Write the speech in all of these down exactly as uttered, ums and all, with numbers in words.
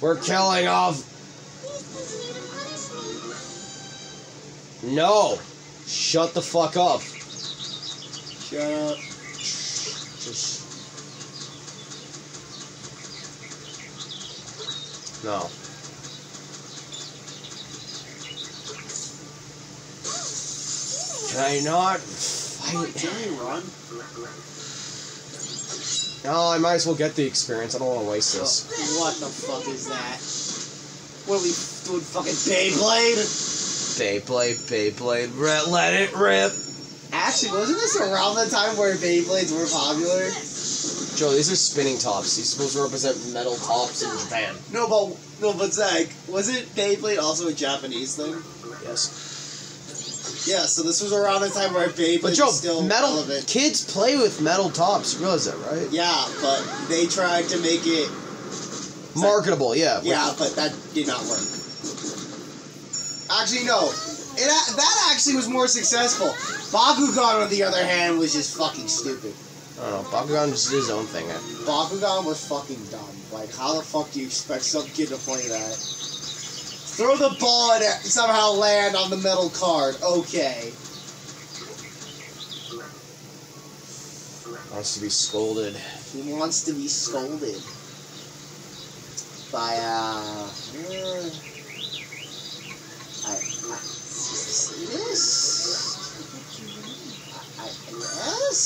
We're killing off. No. Shut the fuck up. Shut up. Just. No. Can I not fight? Can we run? No, I might as well get the experience. I don't want to waste this. Oh, what the fuck is that? What are we doing? Fucking Beyblade? Beyblade, Beyblade, Re- let it rip. Actually, wasn't this around the time where Beyblades were popular? Joe, these are spinning tops. These are supposed to represent metal tops in Japan. No, but no, but Zach, wasn't Beyblade also a Japanese thing? Yes. Yeah, so this was around the time where Beyblade But Joe, was still metal relevant. kids play with metal tops. You realize that, right? Yeah, but they tried to make it Marketable, yeah. yeah, but that did not work. Actually, no. It a- that actually was more successful. Bakugan, on the other hand, was just fucking stupid. I don't know. Bakugan just did his own thing. Bakugan was fucking dumb. Like, how the fuck do you expect some kid to play that? Throw the ball and it somehow land on the metal card. Okay. Wants to be scolded. He wants to be scolded. By, uh... uh I, I... See this? I, I guess?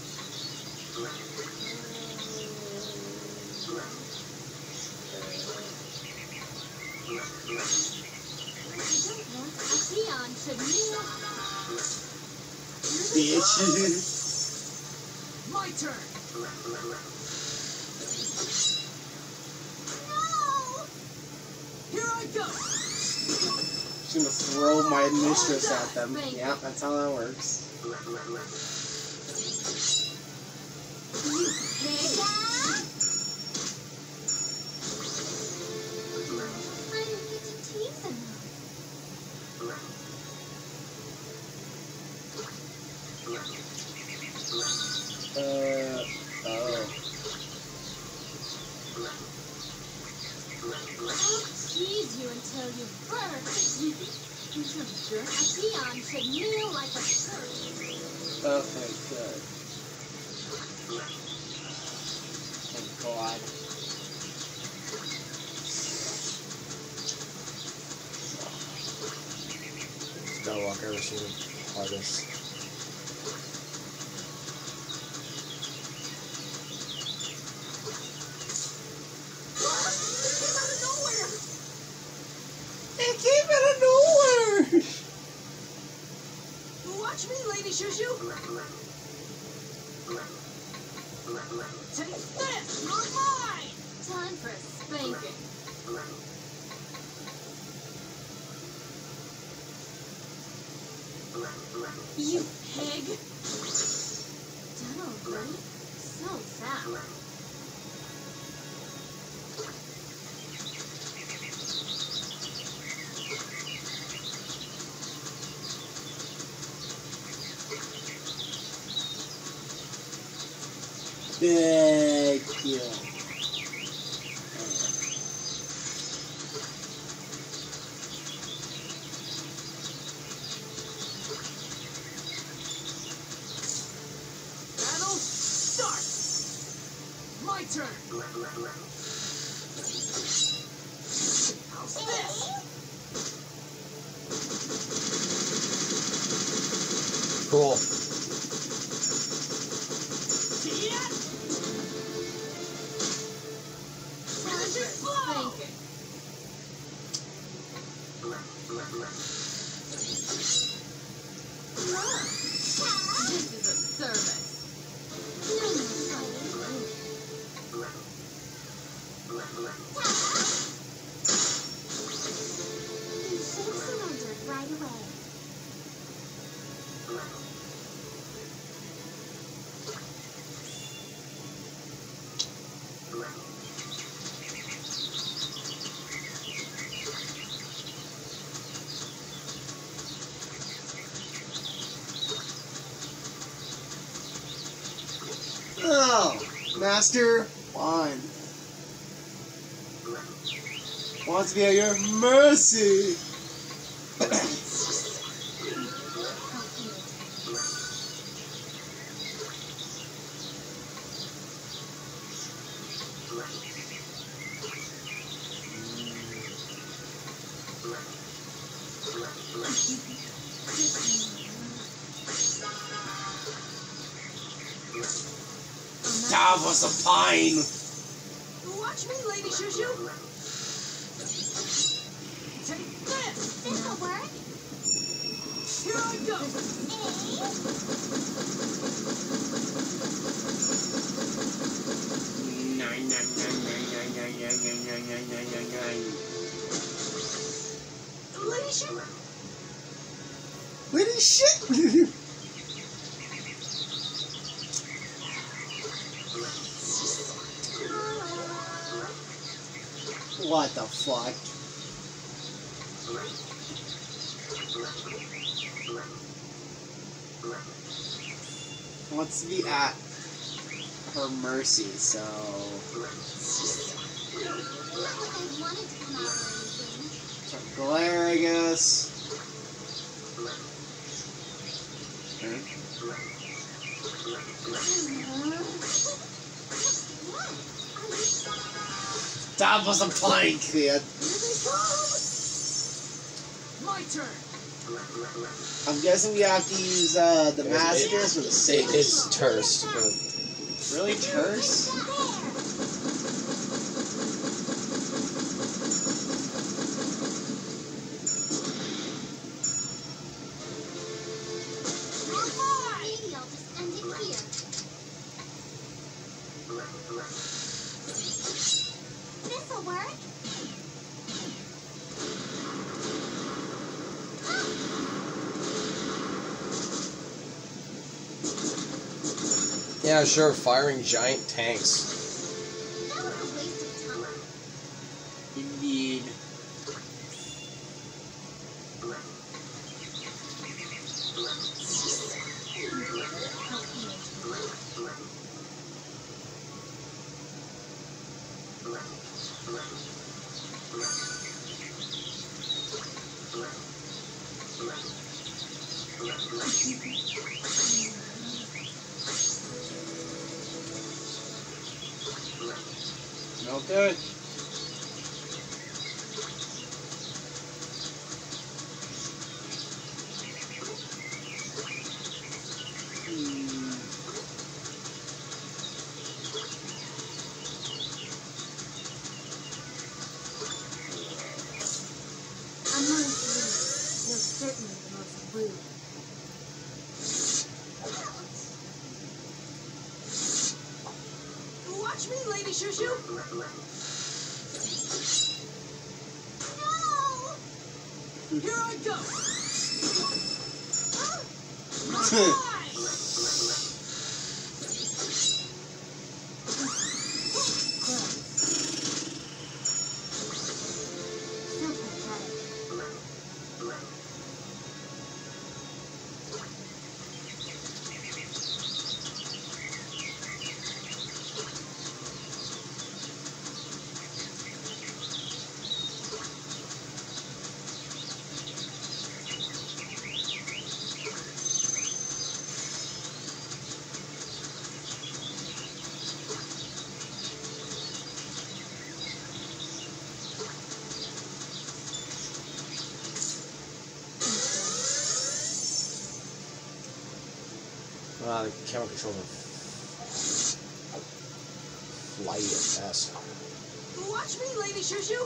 Bitch. My turn. No! Here I go. Just gonna throw my mistress at them. Yeah, that's how that works. Uh, oh. I'll tease you until you burn. You should jerk. A peon should kneel like a shirt. Okay, good. Thank God. Skywalker ever seen the hardest. It came out of nowhere! Watch me, Lady Shushu. Take this, you're mine. Time for a spanking. You pig. Done already? So fast. Big deal. Battle start. My turn. How's this? Cool. This is a service. You should have surrendered right away. Oh, Master one. Wants to be at your mercy. That was a pine. Watch me, Lady Shushu. Take this. This'll work. Here I go. Nine, nine, nine, nine, nine, nine, nine, nine, nine, nine, nine, nine. Lady Shushu. Lady shit. What the fuck? Wants to be at her mercy, so. Not like I wanted to come out or anything. Some glare, I guess. Okay. That was a plank, kid. My turn. I'm guessing we have to use uh, the massacres for the It, safe. it's terse, but Really terse? Maybe I'll just end it here. This'll work. yeah, sure, firing giant tanks. That was a waste of time. Indeed. No good. Hmm. I'm not asleep. You're certainly the most rude. Watch me, Lady Shushu. No! Here I go. Wow, the camera controls are flighty at best. Watch me, Lady Shushu.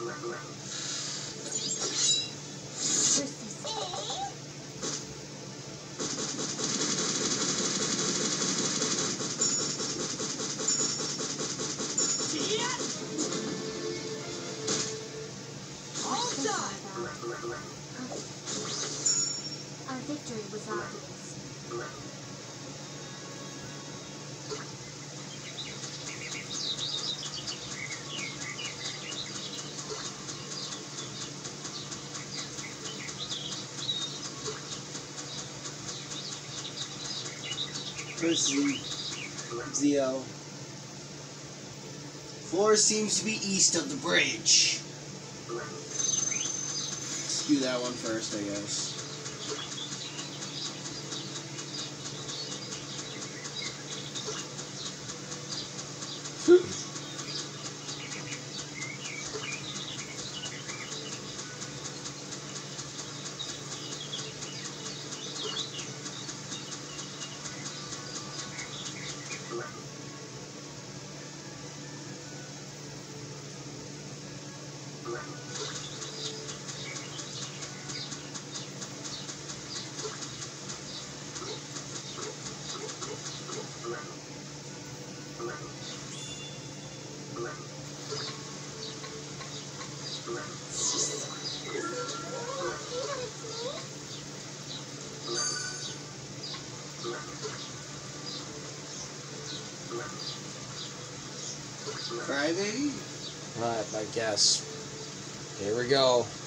Yeah. All done. Our victory was obvious. Where's Z? Zio. Floor seems to be east of the bridge. Let's do that one first, I guess. Crybaby? Alright, I guess. Here we go.